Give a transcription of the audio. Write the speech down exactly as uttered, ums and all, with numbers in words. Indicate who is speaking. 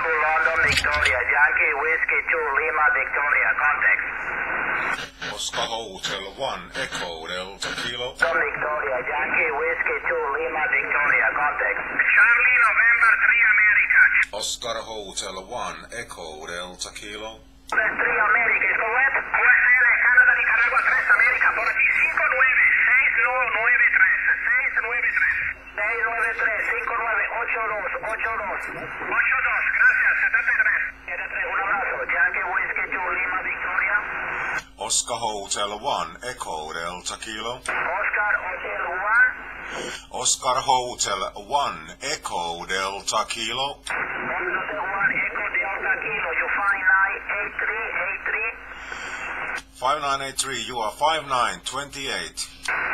Speaker 1: School, London, Victoria. Yankee Whiskey two, Lima, Victoria. Context.
Speaker 2: Oscar Hotel one, Echo Delta Kilo.
Speaker 1: London, Victoria. Yankee Whiskey two, Lima, Victoria. Context. Charlie, November three, America.
Speaker 2: Oscar Hotel one, Echo Delta Kilo.
Speaker 1: three, America. ¿Es correcto? U S L, Canadá, Nicaragua tres, América. Por aquí. cinco nueve seis nueve tres. seis nueve tres. seis nueve tres, cinco nueve ocho dos, ocho dos. ocho dos, gracias, setenta y tres. setenta y tres, un abrazo. Yankee Whiskey two, Lima, Victoria.
Speaker 2: Oscar Hotel one, Echo Delta Kilo.
Speaker 1: Oscar Hotel one.
Speaker 2: Oscar Hotel one, Echo Delta Kilo.
Speaker 1: Hotel one, Echo Delta Kilo. You find nine eight three eight three.
Speaker 2: five nine eight three, you are five nine two eight.